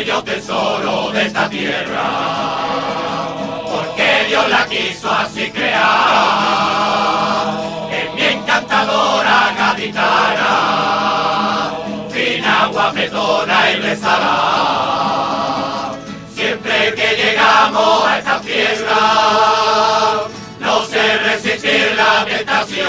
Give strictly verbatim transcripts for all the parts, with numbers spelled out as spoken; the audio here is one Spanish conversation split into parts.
bello tesoro de esta tierra, porque Dios la quiso así crear. En mi encantadora gaditana, fina, guapetona y rezará. Siempre que llegamos a esta fiesta, no sé resistir la tentación.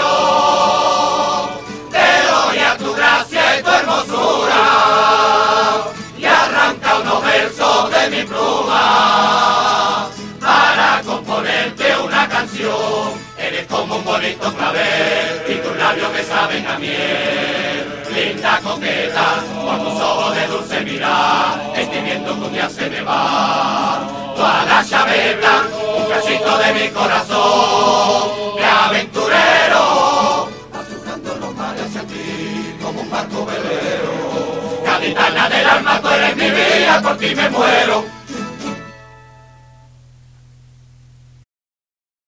Te doy a tu gracia y tu hermosura, y arranca unos versos de mi pluma para componerte una canción. Eres como un bonito clavel y tus labios me saben a miel. Linda coqueta, con tus ojos de dulce mirar, estoy viendo que un día se me va toda la chaveta, un cachito de mi corazón de aventurero, azuzando los mares hacia ti como un barco velero. Gaditana del alma, tú eres mi vida, por ti me muero.